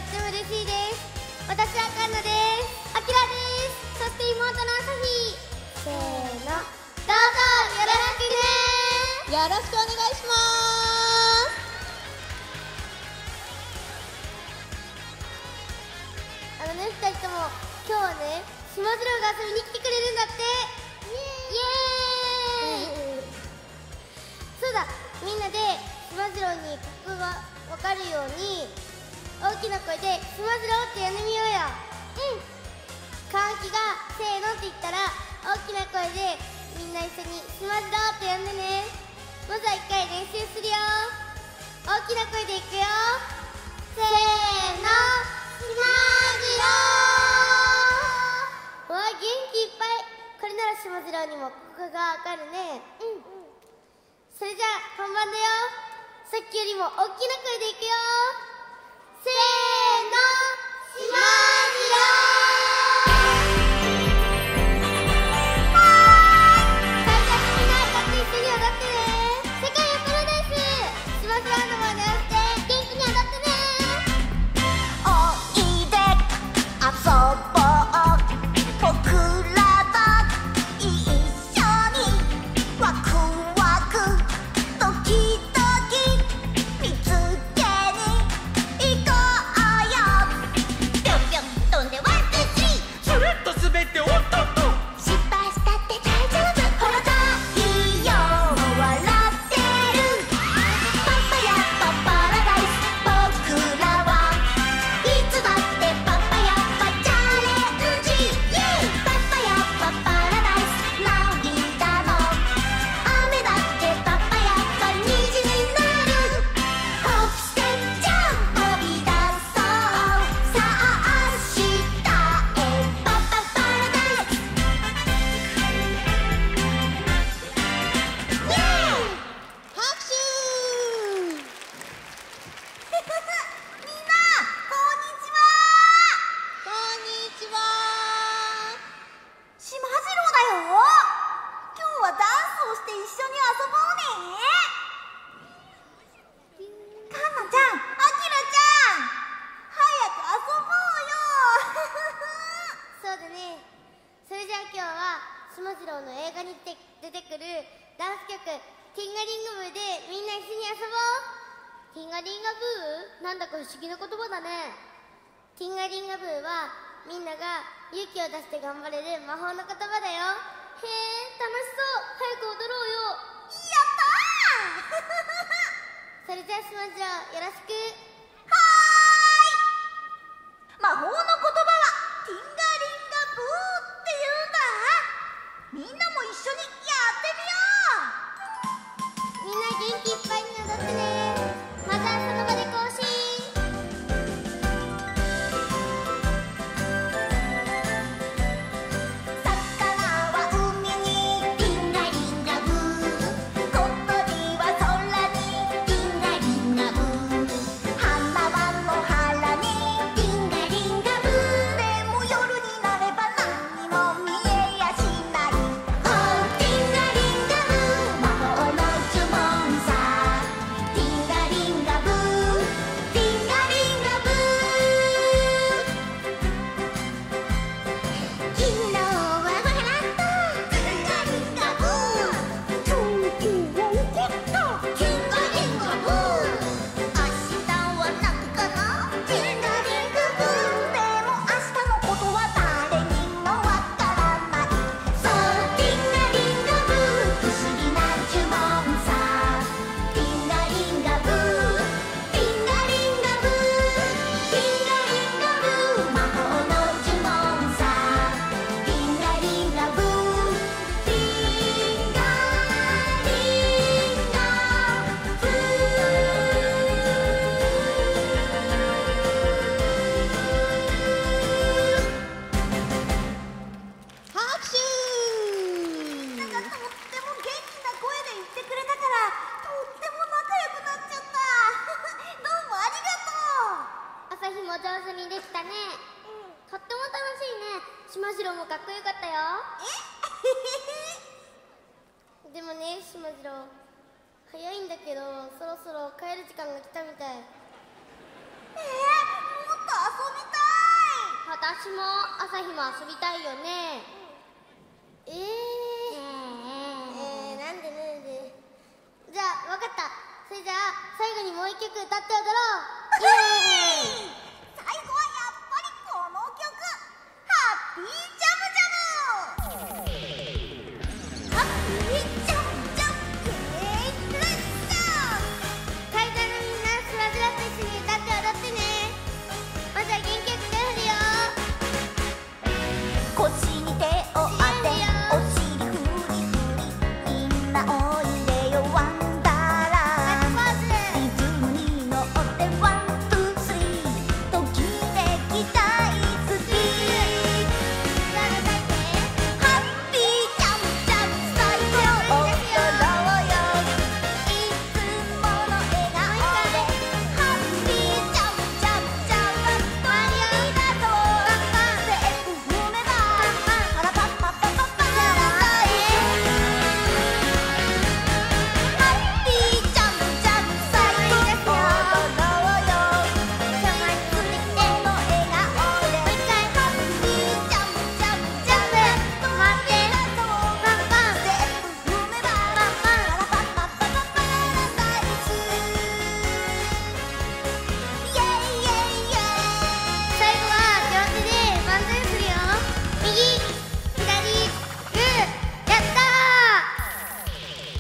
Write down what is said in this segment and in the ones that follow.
っても嬉しいです。私はカンナです。アキラです。そして妹の朝日。せーの、どうぞよろしくね。 よろしくお願いします。 2人とも今日はね、しまじろうが遊びに来てくれるんだって。イエーイそうだ、みんなでしまじろうに曲が分かるように大きな声でしまじろうって呼んでみようよ。川木がせーのって言ったら大きな声でみんな一緒にしまじろうって呼んでね。まずは一回練習するよ。大きな声でいくよ。せーの、しまじろう。わあ、元気いっぱい。これならしまじろうにもここがわかるね。それじゃあ本番だよ。さっきよりも大きな声でいくよ。せーの、しまじろう。それじゃあみんな歌って一緒に踊ってね。世界をプロです。しまじろうの真似をして元気に踊ってね。 おいで遊ぼう、僕らと一緒にワクワクドキドキ見つけに行こうよ。ぴょんぴょん飛んでワンツースリー、 スルッと滑っておっとっと、 失敗したって大丈夫。ほら太陽も笑ってる。パパやパパラダイス、僕らはいつだってパパやパチャレンジ。パパやパパラダイス、涙の雨だってパパやパ虹になる。ホップステップジャンプ飛び出そう。さあ明日へパパパラダイス。 拍手。 みんな、こんにちは。 こんにちは。 しまじろうだよ。今日はダンスをして一緒に遊ぼうね。かんなちゃん、あきらちゃん、早く遊ぼうよ。 そうだね。それじゃあ今日はしまじろうの映画に出てくるダンス曲ティンガリングブーでみんな一緒に遊ぼう。ティンガリンガブー、なんだか不思議な言葉だね。ティンガリンガブーはみんなが勇気を出して頑張れる魔法の言葉だよ。へえ、楽しそう。早く踊ろうよ。 やったー。 それじゃあしまじろうよろしく。 はーい。魔法の言葉はティンガリンガブーって言うんだ。みんなも一緒にやってみよう。 みんな元気いっぱいに踊ってね。またその場で更新。 魚は海にティンガリンガブー、小鳥は空にティンガリンガブー、花は野原にティンガリンガブー。でも夜になれば何にも見えやしない。おーティンガリンガブー、魔法の呪文さ。ティンガリンガブー、ティンガリンガブー。昨日はわらったティンガリンガブー、今日は怒ったティンガリンガブー、明日は泣くかなティンガリンガブー。でも明日のことは誰にもわからない。そうティンガリンガブー、不思議な呪文さ。ティンガリンガブー、ティンガリンガブー、ティンガリンガブー、魔法の呪文さ。ティンガリンガブー、ティンガリンガブー。 拍手。 なんかとっても元気な声で言ってくれたからとっても仲良くなっちゃった。どうもありがとう。 朝日も上手にできたね。とっても楽しいね。しまじろうもかっこよかったよ。でもね、しまじろう早いんだけどそろそろ帰る時間が来たみたい。 もっと私も朝日も遊びたいよね。なんでじゃあ分かった。それじゃあ最後にもう一曲歌って踊ろう。イエーイ。 最後はやっぱりこの曲、ハッピージャムジャム。ハッピージャムジャム、レッツゴー。 会場のみんなスマブラと一緒に歌って踊ってね。まずは元気よく手振るよ。 腰に手を当て、お尻フリフリ、みんなおいでよワンダーランド。リズムに乗ってワンツースリー、ときめき大好き。 じゃあ歌って。 ハッピージャンプジャンプ最高、踊ろうよ。いつもの笑顔でハッピージャンプジャンプジャンプ、ありがとう。セーフ踏めばパラパッパッパッパッパラダイス。ハッピージャンプジャンプ最高、踊ろうよ。いつもの笑顔でハッピージャンプジャンプジャンプ、 止まって。パンパン。 セーフ踏めばパラパッパッパッパッパラダイス。イエイイエイイエイ。 最後は両手で万歳するよ。右左グー、やったー。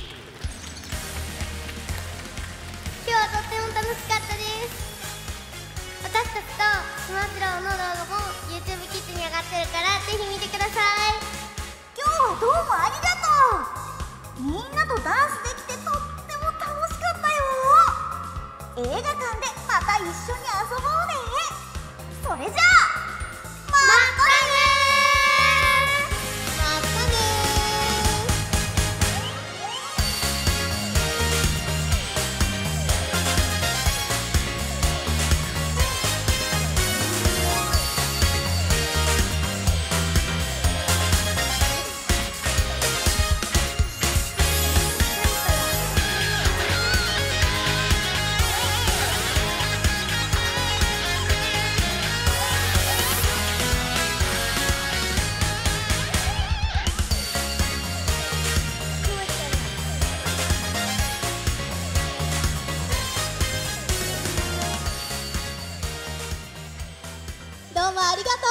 今日はとっても楽しかったです。私たちとスマジローの動画も YouTube キッズに上がってるからぜひ見てください。 今日はどうもありがとう。みんなとダンスできてとっても楽しかったよ。映画館でまた一緒に遊ぼうね。それじゃあまたねー。またねどうもありがとう。